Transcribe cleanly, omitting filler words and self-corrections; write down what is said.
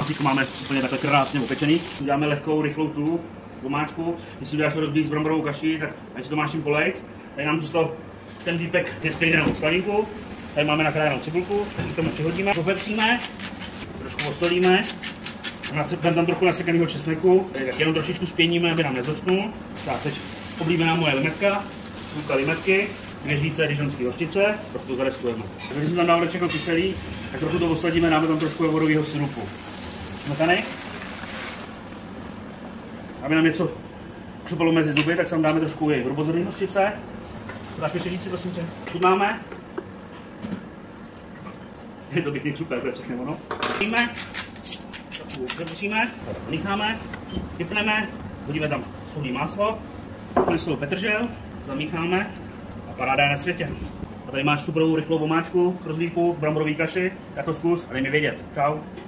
masíčko máme úplně takhle krásně opečený. Uděláme lehkou, rychlou tu vomáčku. Když si uděláš rozbít s bramborovou kaší, tak ani si to máš čím polejt. Tady nám zůstal ten výpek je sklízenou slaninku. Tady máme nakrájenou cibulku, k tomu přihodíme, popepříme, trošku osolíme. Dám tam trochu nasekaného česneku, tak jenom trošičku spěníme, aby nám nezosknul. Tak teď oblíbená moje limetka, půlka limetky, 2 žíce dižonské hořčice, trochu to zareskujeme. Když jsme tam dávali všechno kyselý, tak trochu to osladíme, dáme tam trošku vodového sirupu. Smetany. Aby nám něco křupalo mezi zuby, tak tam dáme trošku hrubozrnné hořčice. Dáš ještě žíci, prosím tě. Chutnáme. Je to pěkný křupé, to je přesně ono. Přepříme, zamícháme, vypneme, hodíme tam solí máslo, listou petržel, zamícháme a paráda je na světě. A tady máš superovou rychlou vomáčku k rozlíku, bramborový kaši, tak to zkus a dej mi vědět. Čau.